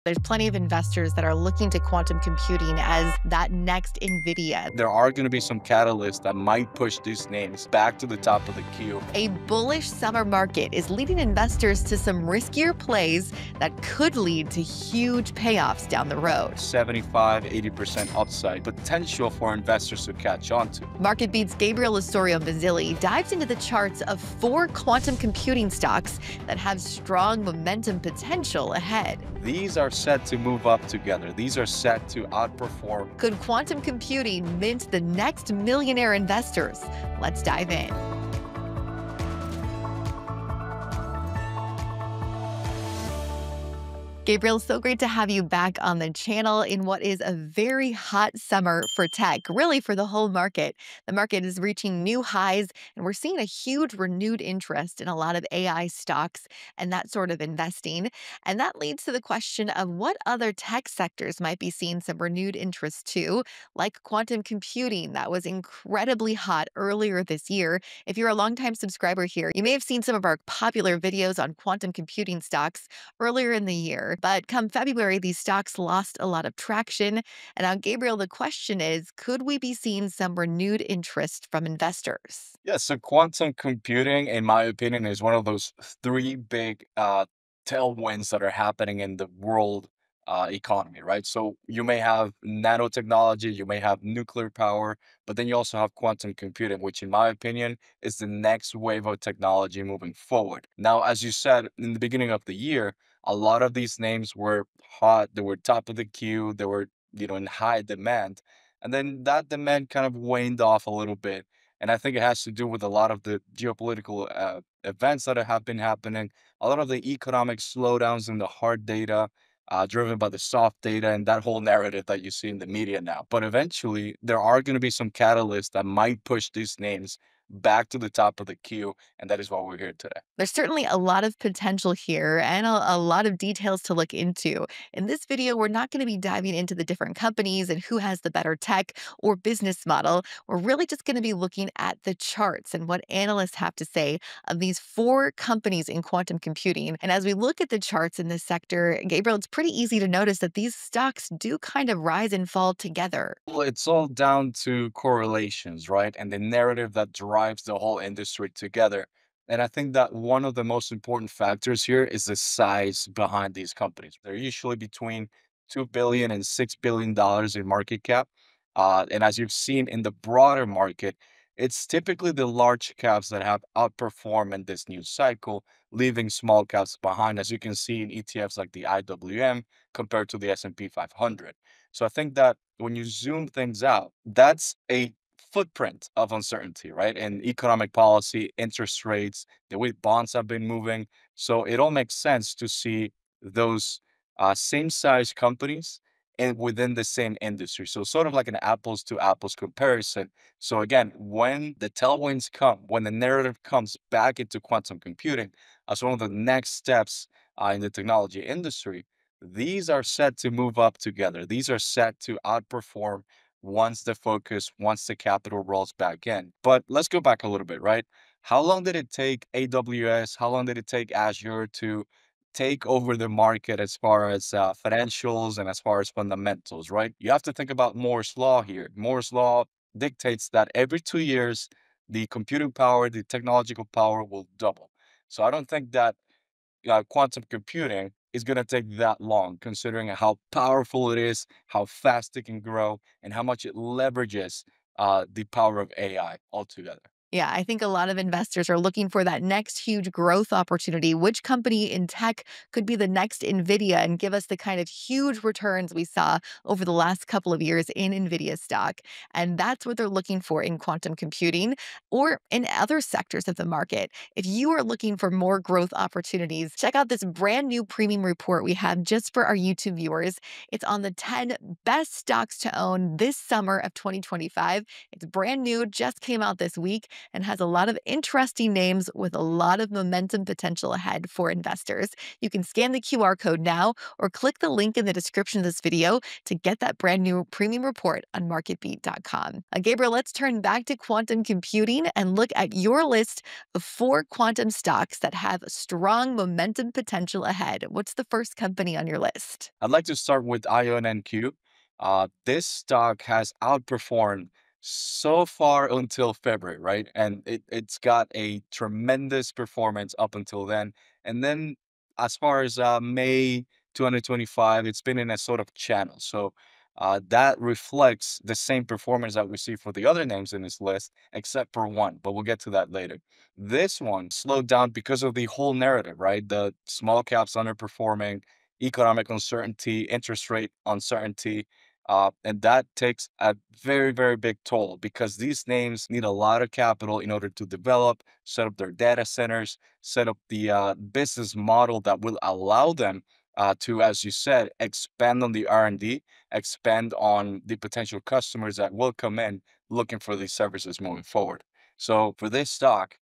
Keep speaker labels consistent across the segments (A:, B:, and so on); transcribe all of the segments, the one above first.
A: There's plenty of investors that are looking to quantum computing as that next Nvidia.
B: There are going to be some catalysts that might push these names back to the top of the queue.
A: A bullish summer market is leading investors to some riskier plays that could lead to huge payoffs down the road.
B: 75, 80% upside potential for investors to catch on to.
A: MarketBeat's Gabriel Osorio-Mazzilli dives into the charts of 4 quantum computing stocks that have strong momentum potential ahead.
B: These are set to move up together. These are set to outperform.
A: Could quantum computing mint the next millionaire investors? Let's dive in. Gabriel, so great to have you back on the channel in what is a very hot summer for tech, really for the whole market. The market is reaching new highs, and we're seeing a huge renewed interest in a lot of AI stocks and that sort of investing. And that leads to the question of what other tech sectors might be seeing some renewed interest too, like quantum computing that was incredibly hot earlier this year. If you're a longtime subscriber here, you may have seen some of our popular videos on quantum computing stocks earlier in the year. But come February, these stocks lost a lot of traction. And now, Gabriel, the question is, could we be seeing some renewed interest from investors?
B: Yeah, so quantum computing, in my opinion, is one of those three big tailwinds that are happening in the world economy, right? So you may have nanotechnology, you may have nuclear power, but then you also have quantum computing, which, in my opinion, is the next wave of technology moving forward. Now, as you said in the beginning of the year, a lot of these names were hot, they were top of the queue, they were, in high demand. And then that demand kind of waned off a little bit, and I think it has to do with a lot of the geopolitical events that have been happening, a lot of the economic slowdowns in the hard data, driven by the soft data and that whole narrative that you see in the media now. But eventually, there are going to be some catalysts that might push these names back to the top of the queue. And that is why we're here today.
A: There's certainly a lot of potential here and a lot of details to look into. In this video, we're not going to be diving into the different companies and who has the better tech or business model. We're really just going to be looking at the charts and what analysts have to say of these 4 companies in quantum computing. And as we look at the charts in this sector, Gabriel, it's pretty easy to notice that these stocks do kind of rise and fall together.
B: Well, it's all down to correlations, right? And the narrative that drives the whole industry together. And I think that one of the most important factors here is the size behind these companies. They're usually between 2 billion and $6 billion in market cap. And as you've seen in the broader market, it's typically the large caps that have outperformed in this new cycle, leaving small caps behind, as you can see in ETFs like the IWM compared to the S&P 500. So I think that when you zoom things out, that's a footprint of uncertainty, right? And economic policy, interest rates, the way bonds have been moving. So it all makes sense to see those same size companies and within the same industry. So sort of like an apples to apples comparison. So again, when the tailwinds come, when the narrative comes back into quantum computing as one of the next steps in the technology industry, these are set to move up together. These are set to outperform once the capital rolls back in. But let's go back a little bit, right? How long did it take AWS? How long did it take Azure to take over the market as far as financials and as far as fundamentals, right? You have to think about Moore's Law here. Moore's Law dictates that every 2 years, the computing power, the technological power will double. So I don't think that quantum computing is going to take that long, considering how powerful it is, how fast it can grow, and how much it leverages the power of AI altogether.
A: Yeah, I think a lot of investors are looking for that next huge growth opportunity. Which company in tech could be the next Nvidia and give us the kind of huge returns we saw over the last couple of years in Nvidia stock? And that's what they're looking for in quantum computing or in other sectors of the market. If you are looking for more growth opportunities, check out this brand new premium report we have just for our YouTube viewers. It's on the 10 best stocks to own this summer of 2025. It's brand new, just came out this week. and has a lot of interesting names with a lot of momentum potential ahead for investors. You can scan the QR code now or click the link in the description of this video to get that brand new premium report on marketbeat.com. Gabriel, let's turn back to quantum computing and look at your list of four quantum stocks that have strong momentum potential ahead. What's the first company on your list?
B: I'd like to start with IONQ. This stock has outperformed so far until February, right? And it's got a tremendous performance up until then. And then as far as May 2025, it's been in a sort of channel. So that reflects the same performance that we see for the other names in this list, except for one, but we'll get to that later. This one slowed down because of the whole narrative, right? The small caps underperforming, economic uncertainty, interest rate uncertainty. And that takes a very, very big toll because these names need a lot of capital in order to develop, set up their data centers, set up the business model that will allow them to, as you said, expand on the R&D, expand on the potential customers that will come in looking for these services moving forward. So for this stock,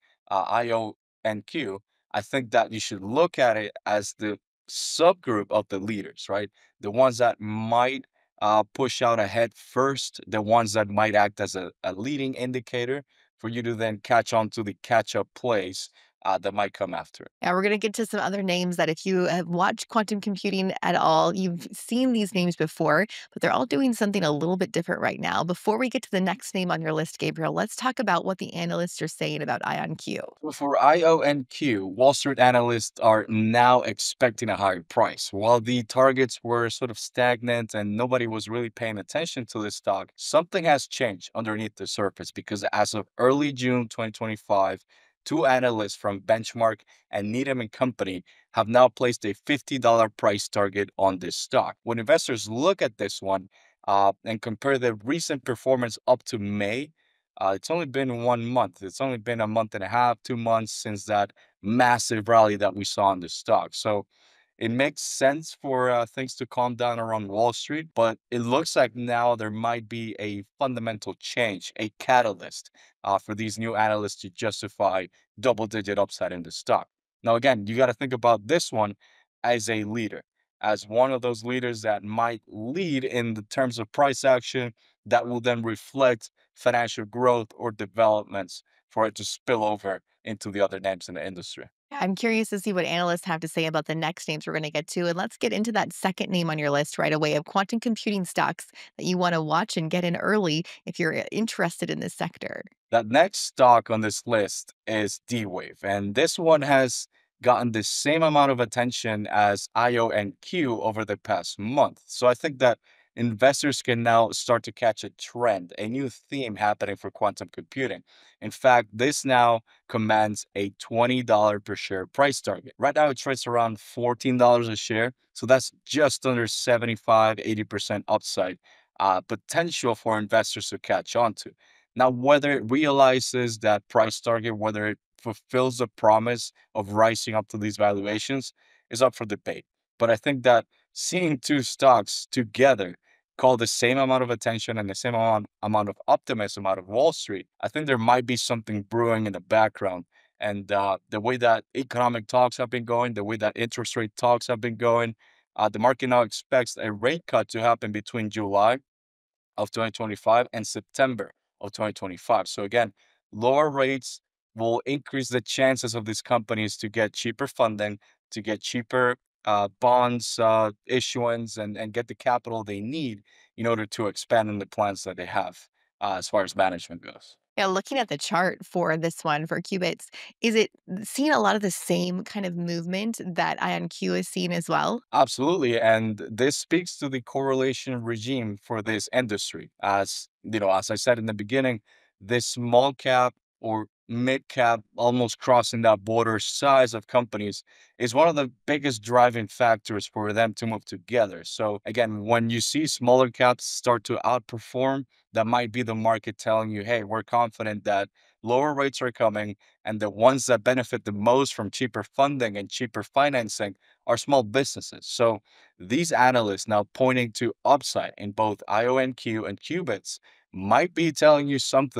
B: IONQ, I think that you should look at it as the subgroup of the leaders, right? The ones that might push out ahead first, the ones that might act as a leading indicator for you to then catch on to the catch up plays that might come after it.
A: Now, we're going to get to some other names that if you have watched quantum computing at all, you've seen these names before, but they're all doing something a little bit different right now. Before we get to the next name on your list, Gabriel, let's talk about what the analysts are saying about IonQ.
B: So for IONQ, Wall Street analysts are now expecting a higher price. While the targets were sort of stagnant and nobody was really paying attention to this stock, something has changed underneath the surface because as of early June 2025, two analysts from Benchmark and Needham and Company have now placed a $50 price target on this stock. When investors look at this one and compare the recent performance up to May, it's only been 1 month. It's only been a month and a half, 2 months since that massive rally that we saw in the stock. So it makes sense for things to calm down around Wall Street, but it looks like now there might be a fundamental change, a catalyst for these new analysts to justify double-digit upside in the stock. Now, again, you got to think about this one as a leader, as one of those leaders that might lead in the terms of price action that will then reflect financial growth or developments for it to spill over into the other names in the industry.
A: I'm curious to see what analysts have to say about the next names we're going to get to. And let's get into that second name on your list right away of quantum computing stocks that you want to watch and get in early if you're interested in this sector.
B: That next stock on this list is DWave, and this one has gotten the same amount of attention as IO and Q over the past month. So I think that investors can now start to catch a trend, a new theme happening for quantum computing. In fact, this now commands a $20 per share price target. Right now, it trades around $14 a share. So that's just under 75–80% upside potential for investors to catch on to. Now, whether it realizes that price target, whether it fulfills the promise of rising up to these valuations is up for debate. But I think that seeing two stocks together call the same amount of attention and the same amount of optimism out of Wall Street, I think there might be something brewing in the background. And the way that economic talks have been going, the way that interest rate talks have been going, the market now expects a rate cut to happen between July of 2025 and September of 2025. So again, lower rates will increase the chances of these companies to get cheaper funding, to get cheaper bonds issuance, and get the capital they need in order to expand on the plans that they have as far as management goes.
A: Yeah, looking at the chart for this one for qubits, is it seeing a lot of the same kind of movement that IonQ is seeing as well?
B: Absolutely. And this speaks to the correlation regime for this industry. As you know, as I said in the beginning, this small cap or mid cap, almost crossing that border size of companies is one of the biggest driving factors for them to move together. So again, when you see smaller caps start to outperform, that might be the market telling you, hey, we're confident that lower rates are coming, and the ones that benefit the most from cheaper funding and cheaper financing are small businesses. So these analysts now pointing to upside in both IONQ and qubits might be telling you something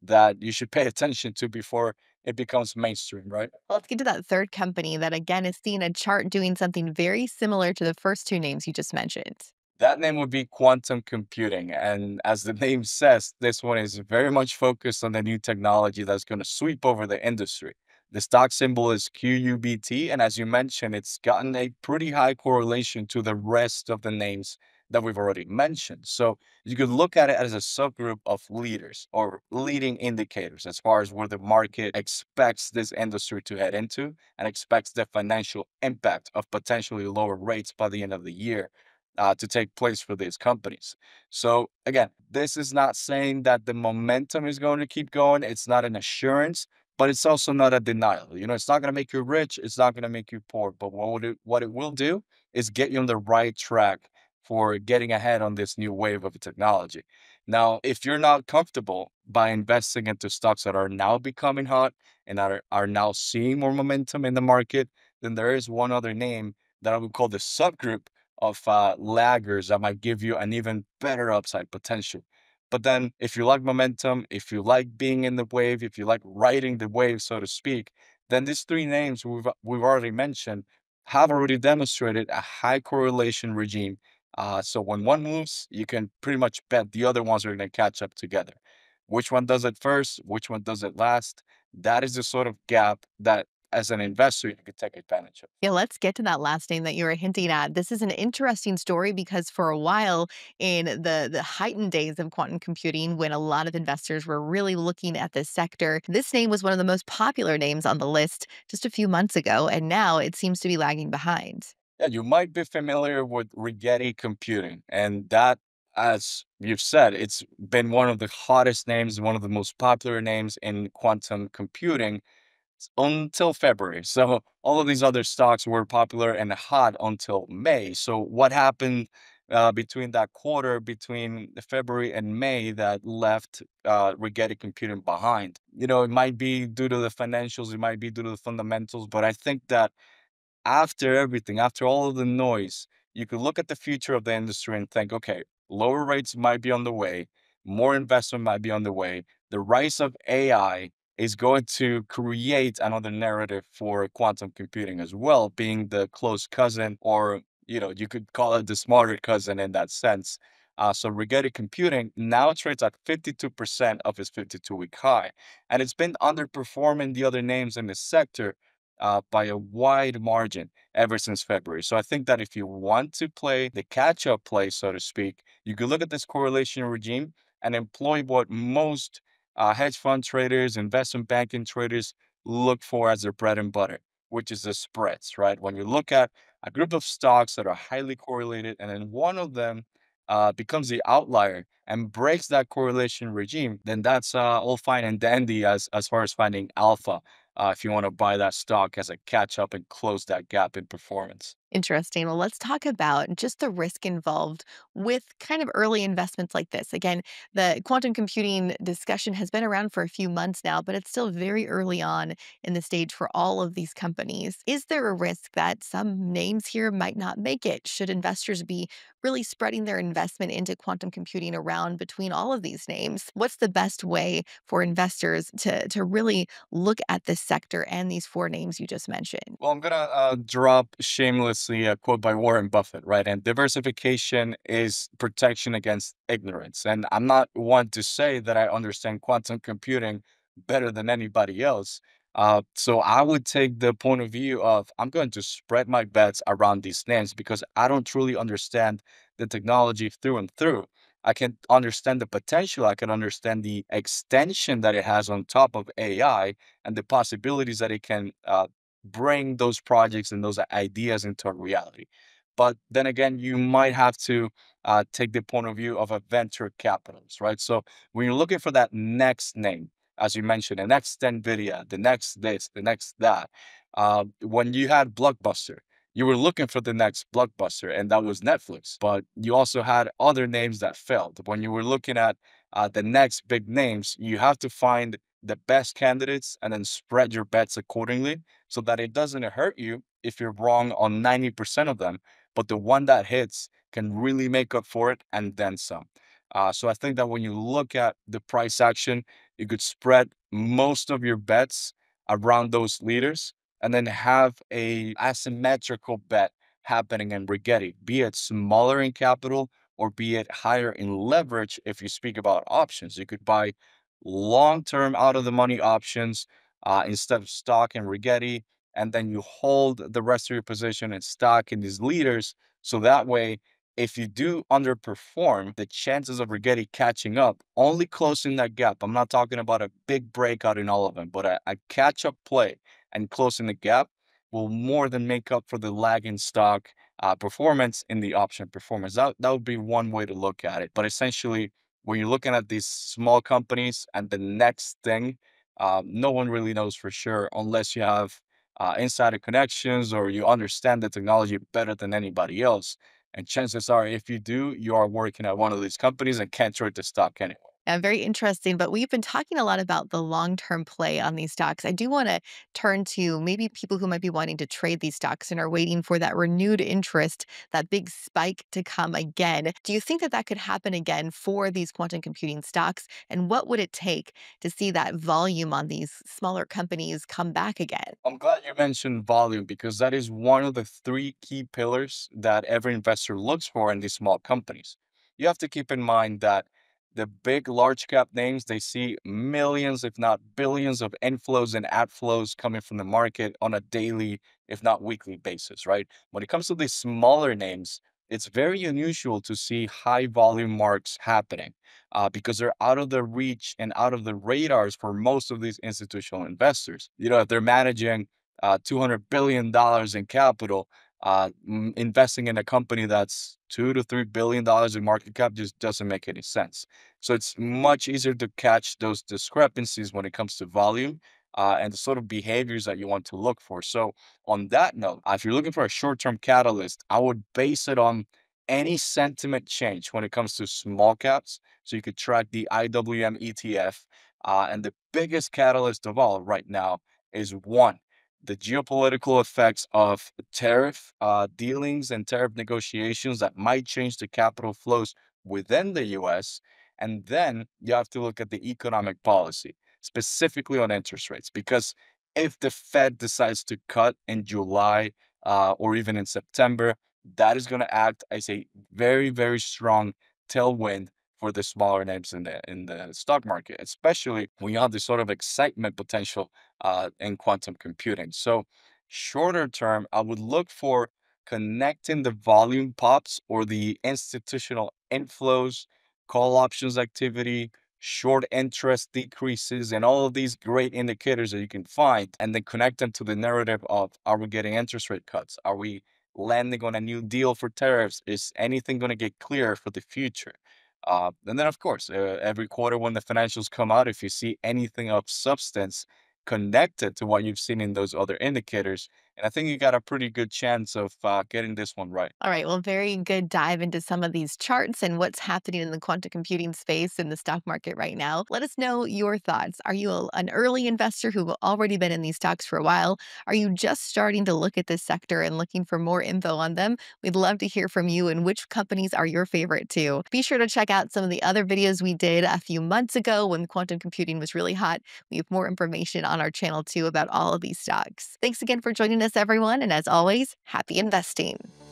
B: that you should pay attention to before it becomes mainstream, right?
A: Well, let's get to that third company that again is seeing a chart doing something very similar to the first two names you just mentioned.
B: That name would be quantum computing. And as the name says, this one is very much focused on the new technology that's going to sweep over the industry. The stock symbol is QUBT. And as you mentioned, it's gotten a pretty high correlation to the rest of the names that we've already mentioned. So you could look at it as a subgroup of leaders or leading indicators as far as where the market expects this industry to head into and expects the financial impact of potentially lower rates by the end of the year to take place for these companies. So again, this is not saying that the momentum is going to keep going. It's not an assurance, but it's also not a denial. You know, it's not going to make you rich. It's not going to make you poor. But what it will do is get you on the right track for getting ahead on this new wave of technology. Now, if you're not comfortable by investing into stocks that are now becoming hot and are now seeing more momentum in the market, then there is one other name that I would call the subgroup of laggers that might give you an even better upside potential. But then, if you like momentum, if you like being in the wave, if you like riding the wave, so to speak, then these three names we've already mentioned have already demonstrated a high correlation regime. So when one moves, you can pretty much bet the other ones are going to catch up together. Which one does it first? Which one does it last? That is the sort of gap that, as an investor, you could take advantage of.
A: Yeah, let's get to that last name that you were hinting at. This is an interesting story because for a while in the heightened days of quantum computing, when a lot of investors were really looking at this sector, this name was one of the most popular names on the list just a few months ago, and now it seems to be lagging behind.
B: Yeah, you might be familiar with Rigetti computing, and that, as you've said, it's been one of the hottest names, one of the most popular names in quantum computing until February. So all of these other stocks were popular and hot until May. So what happened between that quarter, between the February and May, that left Rigetti computing behind? You know, it might be due to the financials, it might be due to the fundamentals, but I think that after everything, after all of the noise, you could look at the future of the industry and think, okay, lower rates might be on the way, more investment might be on the way. The rise of AI is going to create another narrative for quantum computing as well, being the close cousin, or you could call it the smarter cousin in that sense. So Rigetti Computing now trades at 52% of its 52-week high, and it's been underperforming the other names in the sector by a wide margin ever since February. So I think that if you want to play the catch up play, so to speak, you could look at this correlation regime and employ what most hedge fund traders, investment banking traders look for as their bread and butter, which is the spreads, right? When you look at a group of stocks that are highly correlated and then one of them becomes the outlier and breaks that correlation regime, then that's all fine and dandy as far as finding alpha if you want to buy that stock as a catch up and close that gap in performance.
A: Interesting. Well, let's talk about just the risk involved with kind of early investments like this. Again, the quantum computing discussion has been around for a few months now, but it's still very early on in the stage for all of these companies. Is there a risk that some names here might not make it? Should investors be really spreading their investment into quantum computing around between all of these names? What's the best way for investors to really look at this sector and these four names you just mentioned?
B: Well, I'm gonna drop shamelessly a quote by Warren Buffett, right? And diversification is protection against ignorance. And I'm not one to say that I understand quantum computing better than anybody else. So I would take the point of view of I'm going to spread my bets around these names because I don't truly understand the technology through and through. I can understand the potential. I can understand the extension that it has on top of AI and the possibilities that it can bring those projects and those ideas into a reality. But then again, you might have to take the point of view of a venture capitalist, right? So when you're looking for that next name, as you mentioned, the next Nvidia, the next this, the next that, when you had Blockbuster, you were looking for the next blockbuster, and that was Netflix. But you also had other names that failed. When you were looking at the next big names, you have to find the best candidates and then spread your bets accordingly so that it doesn't hurt you if you're wrong on 90% of them, but the one that hits can really make up for it and then some. So I think that when you look at the price action, You could spread most of your bets around those leaders and then have a asymmetrical bet happening in Rigetti, be it smaller in capital or be it higher in leverage. If you speak about options, you could buy long-term out of the money options instead of stock in Rigetti, and then you hold the rest of your position in stock in these leaders. So that way, if you do underperform, the chances of Rigetti catching up, only closing that gap. I'm not talking about a big breakout in all of them, but a catch-up play and closing the gap will more than make up for the lag in stock performance in the option performance. That would be one way to look at it. But essentially, when you're looking at these small companies and the next thing, no one really knows for sure unless you have insider connections or you understand the technology better than anybody else. And chances are, if you do, you are working at one of these companies and can't trade the stock anyway.
A: Very interesting. But we've been talking a lot about the long term play on these stocks. I do want to turn to maybe people who might be wanting to trade these stocks and are waiting for that renewed interest, that big spike to come again. Do you think that that could happen again for these quantum computing stocks? And what would it take to see that volume on these smaller companies come back again?
B: I'm glad you mentioned volume because that is one of the three key pillars that every investor looks for in these small companies. You have to keep in mind that the big large cap names, they see millions, if not billions, of inflows and outflows coming from the market on a daily, if not weekly basis, right? When it comes to these smaller names, it's very unusual to see high volume marks happening because they're out of the reach and out of the radars for most of these institutional investors. You know, if they're managing $200 billion in capital, investing in a company that's $2 to $3 billion in market cap just doesn't make any sense. So it's much easier to catch those discrepancies when it comes to volume and the sort of behaviors that you want to look for. So on that note, if you're looking for a short-term catalyst, I would base it on any sentiment change when it comes to small caps. So you could track the IWM ETF. And the biggest catalyst of all right now is one, the geopolitical effects of tariff dealings and tariff negotiations that might change the capital flows within the US. And then you have to look at the economic policy, specifically on interest rates, because if the Fed decides to cut in July or even in September, that is going to act as a very, very strong tailwind for the smaller names in the stock market, especially when you have this sort of excitement potential in quantum computing. So, shorter term, I would look for connecting the volume pops or the institutional inflows, call options activity, short interest decreases, and all of these great indicators that you can find, and then connect them to the narrative of, are we getting interest rate cuts? Are we landing on a new deal for tariffs? Is anything going to get clear for the future? And then, of course, every quarter when the financials come out, if you see anything of substance connected to what you've seen in those other indicators, and I think you got a pretty good chance of getting this one right.
A: All right. Well, very good dive into some of these charts and what's happening in the quantum computing space in the stock market right now. Let us know your thoughts. Are you an early investor who've already been in these stocks for a while? Are you just starting to look at this sector and looking for more info on them? We'd love to hear from you and which companies are your favorite too. Be sure to check out some of the other videos we did a few months ago when quantum computing was really hot. We have more information on our channel too about all of these stocks. Thanks again for joining us, everyone. And as always, happy investing.